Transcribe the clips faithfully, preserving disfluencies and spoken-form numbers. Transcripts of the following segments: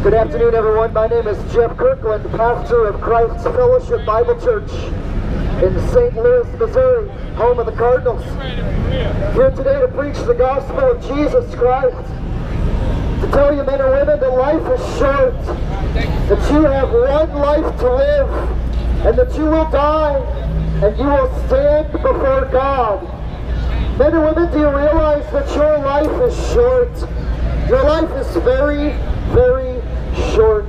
Good afternoon, everyone. My name is Geoff Kirkland, pastor of Christ's Fellowship Bible Church in Saint Louis, Missouri, home of the Cardinals. Here today to preach the gospel of Jesus Christ, to tell you men and women that life is short, that you have one life to live, and that you will die, and you will stand before God. Men and women, do you realize that your life is short? Your life is very, very short.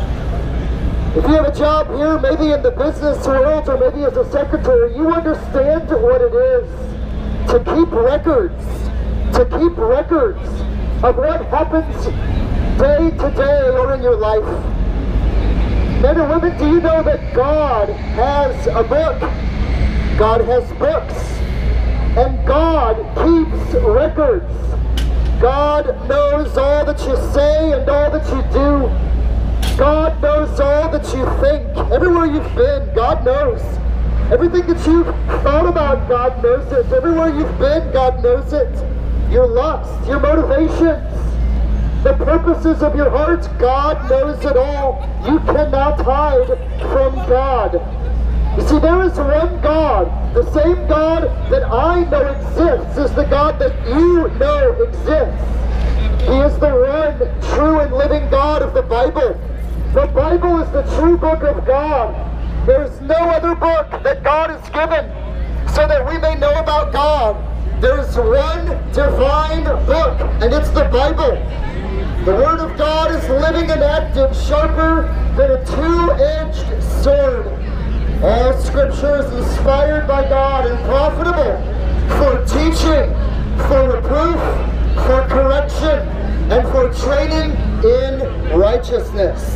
If you have a job here, maybe in the business world or maybe as a secretary, you understand what it is to keep records, to keep records of what happens day to day or in your life. Men and women, do you know that God has a book? God has books, and God keeps records. God knows all that you say and all that you do. God knows all that you think. Everywhere you've been, God knows. Everything that you've thought about, God knows it. Everywhere you've been, God knows it. Your lusts, your motivations, the purposes of your heart, God knows it all. You cannot hide from God. You see, there is one God. The same God that I know exists is the God that you know exists. He is the one true and living God of the Bible. The Bible is the true book of God. There is no other book that God has given so that we may know about God. There is one divine book, and it's the Bible. The Word of God is living and active, sharper than a two-edged sword. All Scripture is inspired by God and profitable for teaching, for reproof, for correction, and for training in righteousness.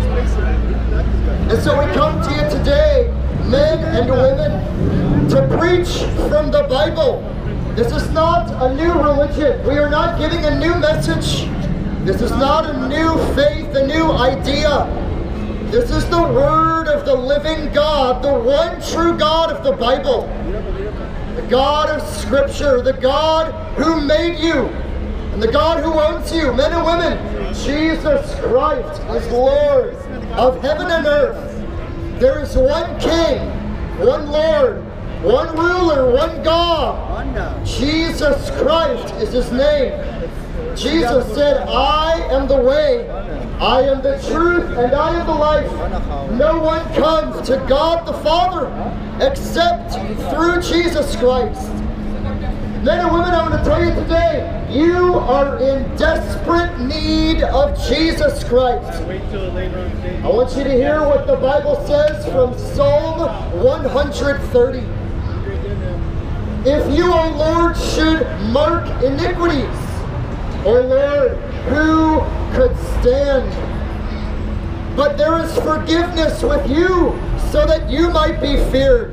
And so we come to you today, men and women, to preach from the Bible. This is not a new religion. We are not giving a new message. This is not a new faith, a new idea. This is the Word of the living God, the one true God of the Bible. The God of Scripture, the God who made you, and the God who owns you, men and women. Jesus Christ is Lord of heaven and earth. There is one King, one Lord, one ruler, one God. Jesus Christ is His name. Jesus said, I am the way, I am the truth, and I am the life. No one comes to God the Father except through Jesus Christ. Men and women, I'm going to tell you today, you are in desperate need of Jesus Christ. I want you to hear what the Bible says from Psalm one hundred thirty. If you, O Lord, should mark iniquities, O Lord, who could stand? But there is forgiveness with you, so that you might be feared.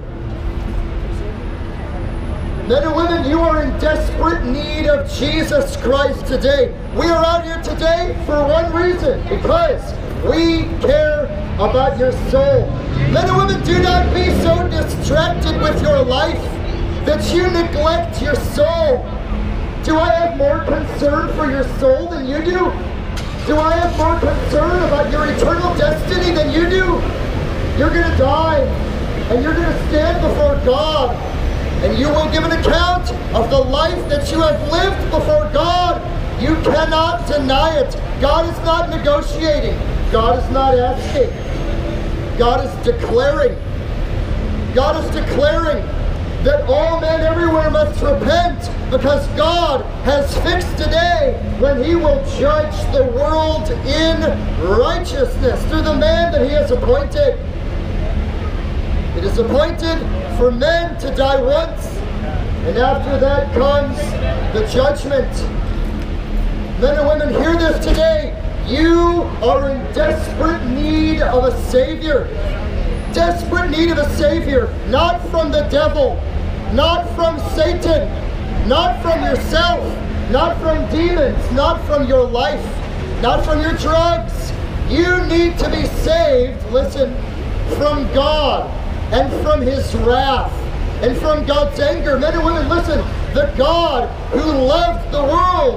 Men and women, you are in desperate need of Jesus Christ today. We are out here today for one reason, because we care about your soul. Men and women, do not be so distracted with your life that you neglect your soul. Do I have more concern for your soul than you do? Do I have more concern about your eternal destiny than you do? You're going to die, and you're going to stand before God, and you will give an account of the life that you have lived before God. You cannot deny it. God is not negotiating. God is not asking. God is declaring. God is declaring that all men everywhere must repent, because God has fixed a day when He will judge the world in righteousness through the man that He has appointed. It is appointed for men to die once, and after that comes the judgment. Men and women, hear this today. You are in desperate need of a Savior. Desperate need of a Savior, not from the devil, not from Satan, not from yourself, not from demons, not from your life, not from your drugs. You need to be saved, listen, from God and from His wrath and from God's anger. Men and women, listen, the God who loved the world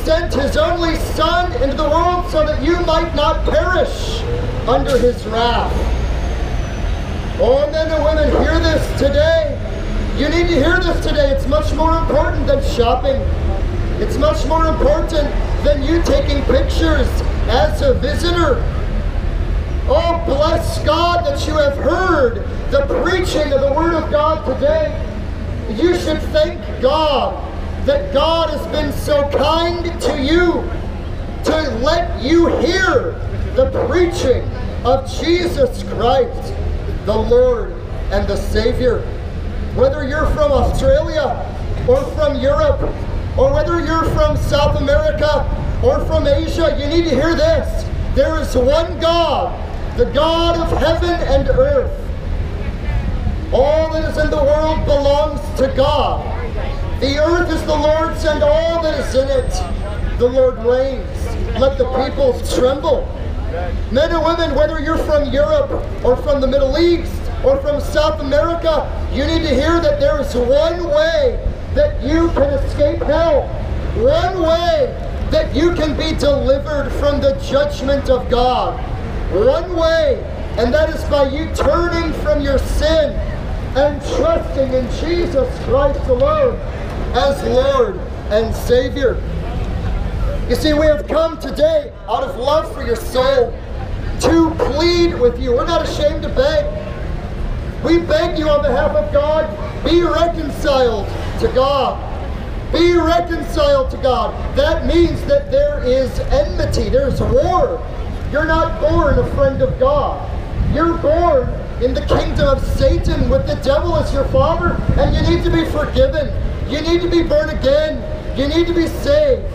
sent his only Son into the world so that you might not perish under his wrath. Oh, men and women, hear this today. You need to hear this today. It's much more important than shopping. It's much more important than you taking pictures as a visitor. Oh, bless God that you have heard the preaching of the Word of God today. You should thank God that God has been so kind to you to let you hear the preaching of Jesus Christ, the Lord and the Savior. Whether you're from Australia or from Europe, or whether you're from South America or from Asia, you need to hear this. There is one God, the God of heaven and earth. All that is in the world belongs to God. The earth is the Lord's and all that is in it. The Lord reigns. Let the peoples tremble. Men and women, whether you're from Europe or from the Middle East or from South America, you need to hear that there is one way that you can escape hell. One way that you can be delivered from the judgment of God. One way, and that is by you turning from your sin and trusting in Jesus Christ alone as Lord and Savior. You see, we have come today out of love for your soul to plead with you. We're not ashamed to beg. We beg you on behalf of God, be reconciled to God. Be reconciled to God. That means that there is enmity, there's war. You're not born a friend of God. You're born in the kingdom of Satan with the devil as your father, and you need to be forgiven. You need to be born again. You need to be saved.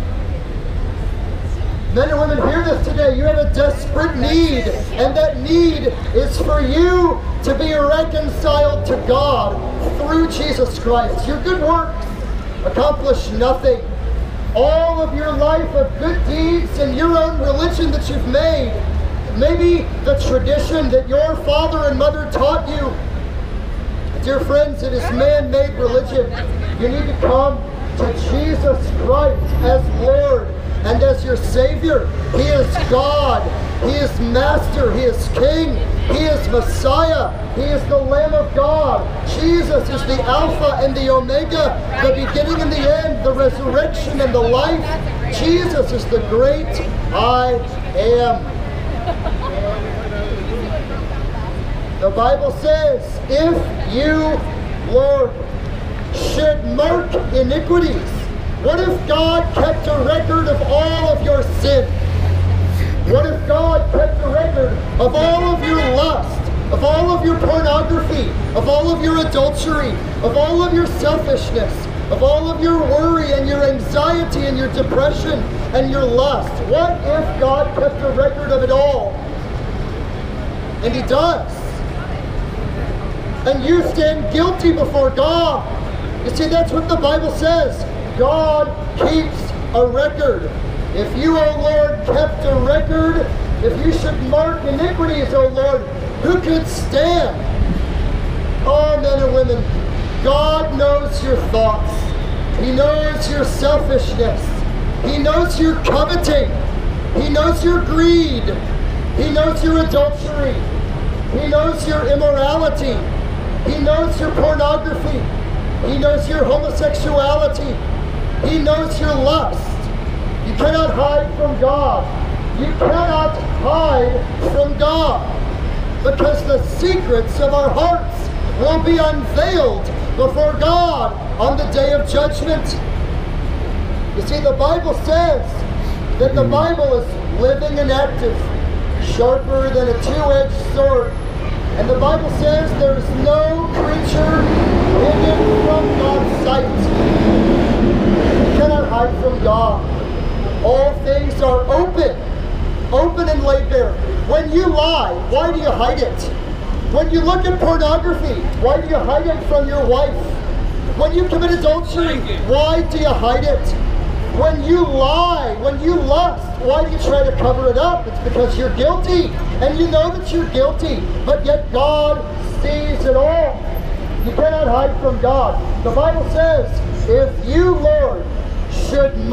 Men and women, hear this today. You have a desperate need, and that need is for you to be reconciled to God through Jesus Christ. Your good works accomplish nothing. All of your life of good deeds and your own religion that you've made, maybe the tradition that your father and mother taught you. Dear friends, it is man-made religion. You need to come to Jesus Christ as Lord and as your Savior. He is God. He is Master. He is King. He is Messiah. He is the Lamb of God. Jesus is the Alpha and the Omega, the beginning and the end, the resurrection and the life. Jesus is the great I am. The Bible says, if you, Lord, should mark iniquities, what if God kept a record of all of your sin? What if God kept a record of all of your lust, of all of your pornography, of all of your adultery, of all of your selfishness, of all of your worry and your anxiety and your depression and your lust? What if God kept a record of it all? And He does. And you stand guilty before God. You see, that's what the Bible says. God keeps a record. If you, O Lord, kept a record, if you should mark iniquities, O Lord, who could stand? Oh, men and women, God knows your thoughts. He knows your selfishness. He knows your coveting. He knows your greed. He knows your adultery. He knows your immorality. He knows your pornography. He knows your homosexuality. He knows your lust. You cannot hide from God. You cannot hide from God, because the secrets of our hearts will be unveiled before God on the day of judgment. You see, the Bible says that the Bible is living and active, sharper than a two-edged sword. And the Bible says there's no creature hidden from God's sight. You cannot hide from God. All things are open, open and laid bare. When you lie, why do you hide it? When you look at pornography, why do you hide it from your wife? When you commit adultery, why do you hide it? When you lie, when you lust, why do you try to cover it up? It's because you're guilty, and you know that you're guilty, but yet God sees it all. You cannot hide from God. The Bible says, if you, Lord, should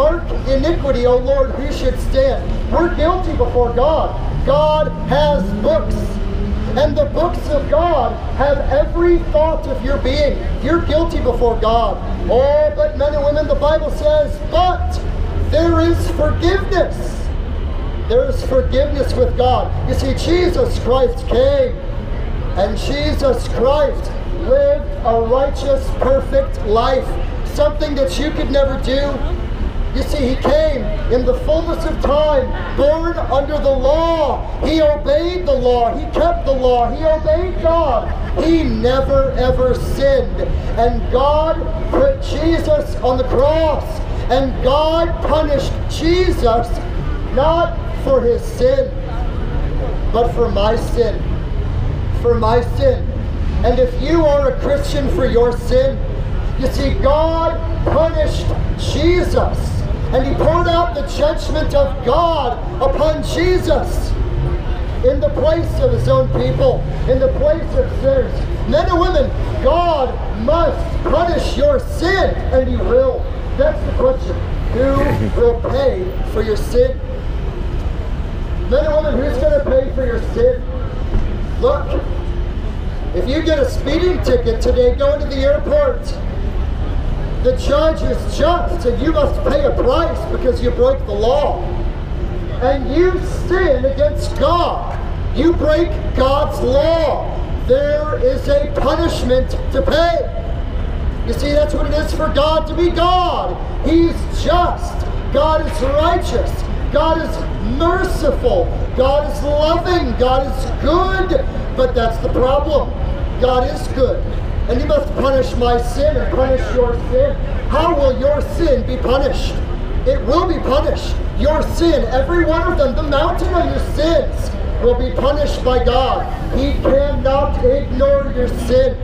mark iniquity, O Lord, who should stand? We're guilty before God. God has books. And the books of God have every thought of your being. You're guilty before God. Oh, but men and women, the Bible says, but there is forgiveness. There is forgiveness with God. You see, Jesus Christ came, and Jesus Christ lived a righteous, perfect life. Something that you could never do. You see, he came in the fullness of time, born under the law. He obeyed the law. He kept the law. He obeyed God. He never, ever sinned. And God put Jesus on the cross. And God punished Jesus not for his sin, but for my sin. For my sin. And if you are a Christian for your sin, you see, God punished Jesus. And he poured out the judgment of God upon Jesus in the place of his own people, in the place of sinners. Men and women, God must punish your sin, and he will. That's the question. Who will pay for your sin? Men and women, who's going to pay for your sin? Look, if you get a speeding ticket today going to the airport, the judge is just, and you must pay a price because you broke the law. And you sin against God. You break God's law. There is a punishment to pay. You see, that's what it is for God to be God. He's just. God is righteous. God is merciful. God is loving. God is good. But that's the problem. God is good. And he must punish my sin and punish your sin. How will your sin be punished? It will be punished. Your sin, every one of them, the mountain of your sins, will be punished by God. He cannot ignore your sin.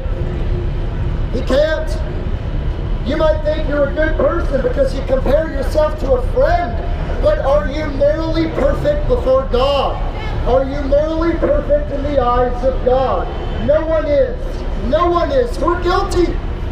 He can't. You might think you're a good person because you compare yourself to a friend, but are you morally perfect before God? Are you morally perfect in the eyes of God? No one is. No one is. We're guilty.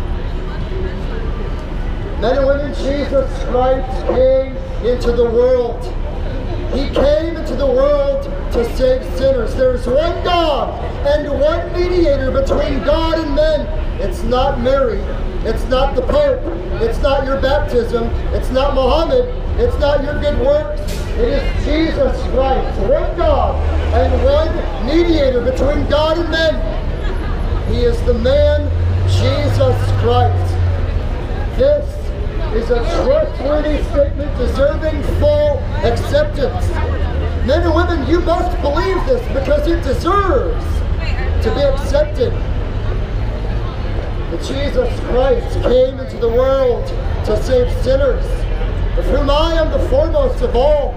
Men and women, Jesus Christ came into the world. He came into the world to save sinners. There's one God and one mediator between God and men. It's not Mary. It's not the Pope. It's not your baptism. It's not Muhammad. It's not your good works. It is Jesus Christ. One God and one mediator between God and men. He is the man, Jesus Christ. This is a trustworthy statement deserving full acceptance. Men and women, you must believe this because it deserves to be accepted. That Jesus Christ came into the world to save sinners, of whom I am the foremost of all.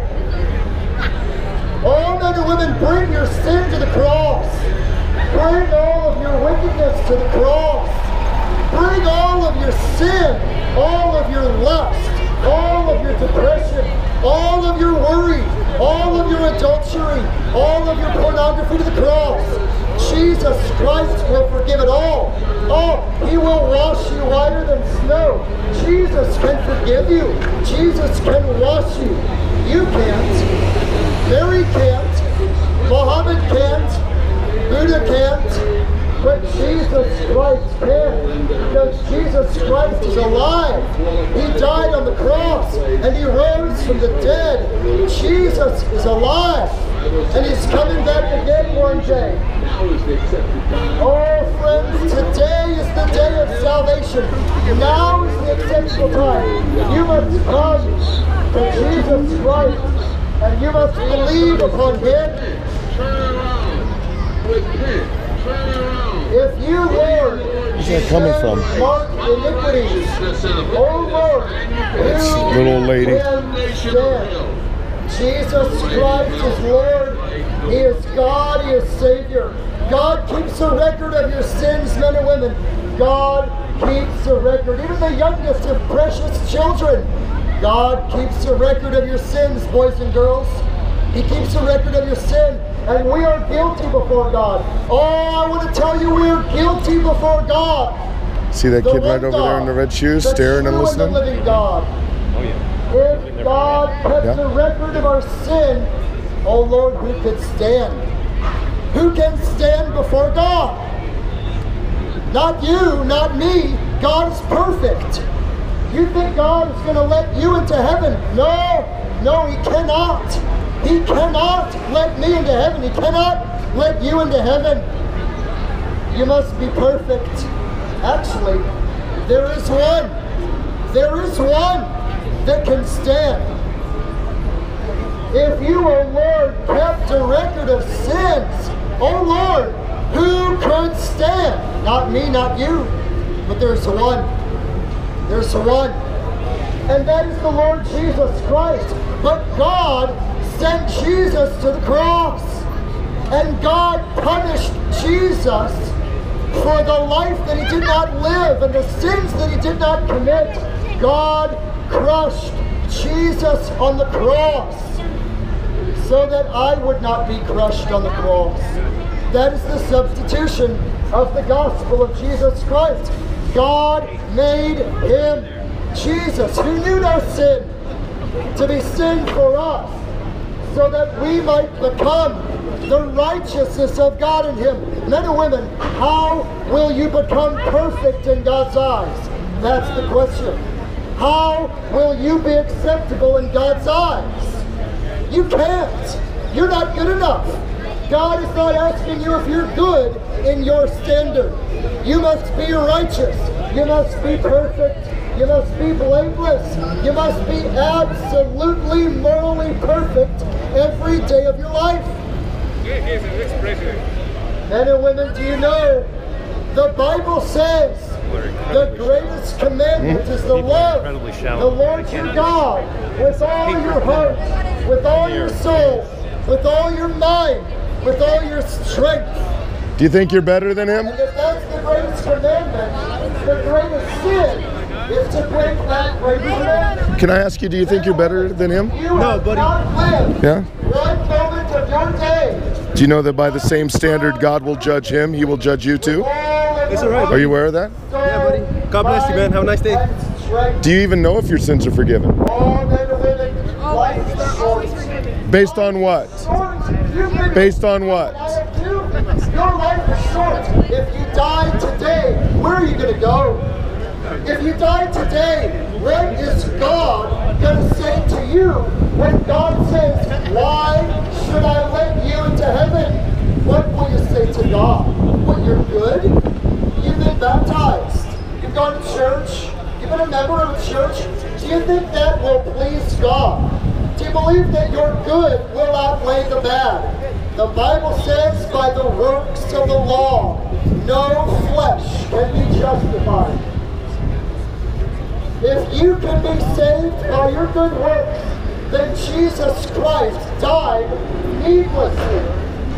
All men and women, bring your sin to the cross. Bring all of your wickedness to the cross. Bring all of your sin, all of your lust, all of your depression, all of your worry, all of your adultery, all of your pornography to the cross. Jesus Christ will forgive it all. Oh, he will wash you whiter than snow. Jesus can forgive you. Jesus can wash you. You can't. Mary can't. Muhammad can't. Buddha can't, but Jesus Christ can, because Jesus Christ is alive. He died on the cross, and he rose from the dead. Jesus is alive, and he's coming back again one day. Oh, friends, today is the day of salvation. Now is the acceptable time. You must come to Jesus Christ, and you must believe upon him. If you, Lord, where's that coming from? mark iniquities, oh Lord, That's little old lady. Jesus Christ is Lord. He is God. He is Savior. God keeps a record of your sins, men and women. God keeps a record. Even the youngest of precious children. God keeps a record of your sins, boys and girls. He keeps a record of your sin. And we are guilty before God. Oh, I want to tell you, we are guilty before God. See that kid right over there in the red shoes, staring and listening? The living God. Oh, yeah. If God kept Yeah. a record of our sin, oh Lord, who could stand? Who can stand before God? Not you, not me. God is perfect. You think God is going to let you into heaven? No, no, He cannot. He cannot let me into heaven. He cannot let you into heaven. You must be perfect. Actually, there is one. There is one that can stand. If you, O Lord, kept a record of sins, O Lord, who could stand? Not me, not you, but there's one. There's one. And that is the Lord Jesus Christ. But God sent Jesus to the cross. And God punished Jesus for the life that He did not live and the sins that He did not commit. God crushed Jesus on the cross so that I would not be crushed on the cross. That is the substitution of the gospel of Jesus Christ. God made Him, Jesus, who knew no sin, to be sin for us, so that we might become the righteousness of God in Him. Men and women, how will you become perfect in God's eyes? That's the question. How will you be acceptable in God's eyes? You can't. You're not good enough. God is not asking you if you're good in your standard. You must be righteous. You must be perfect. You must be blameless. You must be absolutely morally perfect every day of your life. Men and women, do you know the Bible says the greatest commandment is the love the Lord your God with all your heart, with all your soul, with all your mind, with all your strength. Do you think you're better than Him? And if that's the greatest commandment, the greatest sin is to break that greatest commandment. Can I ask you, do you think you're better than Him? You have not lived Yeah? one moment of your day. Do you know that by the same standard God will judge him, He will judge you too? It's all right. Are you aware of that? Yeah, buddy. God bless you, man. Have a nice day. Do you even know if your sins are forgiven? Based on what? Based on what? Your life is short. If you die today, where are you going to go? If you die today, what is God going to say to you when God says, why should I let you into heaven? What will you say to God? Well, you're good. You've been baptized. You've gone to church. You've been a member of a church. Do you think that will please God? Do you believe that your good will outweigh the bad? The Bible says, by the works of the law, no flesh can be justified. If you can be saved by your good works, then Jesus Christ died needlessly.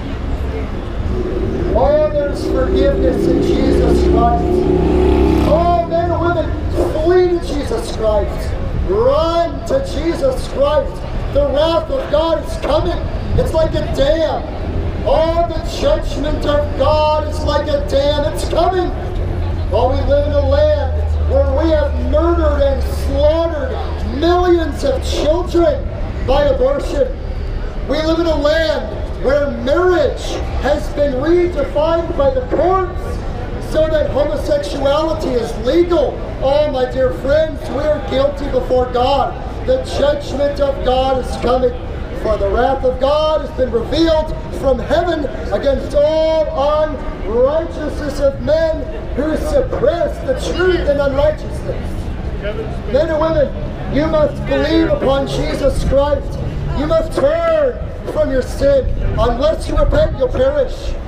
Oh, there's forgiveness in Jesus Christ. Oh, men and women, flee to Jesus Christ. Run to Jesus Christ. The wrath of God is coming. It's like a dam. Oh, the judgment of God is like a dam. It's coming. Oh, we live in a land where we have murdered and slaughtered millions of children by abortion. We live in a land where marriage has been redefined by the courts so that homosexuality is legal. Oh, my dear friends, we are guilty before God. The judgment of God is coming, for the wrath of God has been revealed from heaven against all unrighteousness of men who suppress the truth in unrighteousness. Men and women, you must believe upon Jesus Christ. You must turn from your sin. Unless you repent, you'll perish.